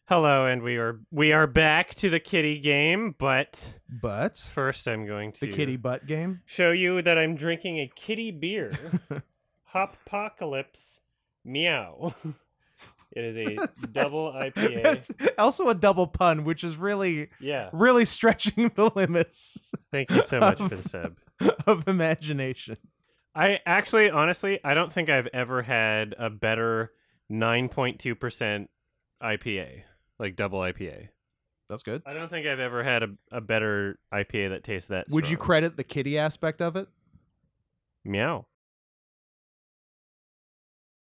Hello, and we are back to the kitty game, but But first I'm going the to kitty butt game. show you that I'm drinking a kitty beer. Hoppocalypse Meow. It is a double IPA. That's also a double pun, which is really Yeah. stretching the limits. Thank you so much for the sub. Of imagination. I actually, honestly, I don't think I've ever had a better 9.2% IPA, like double IPA. That's good. I don't think I've ever had a better IPA that tastes that Would you strong. credit the kitty aspect of it? Meow.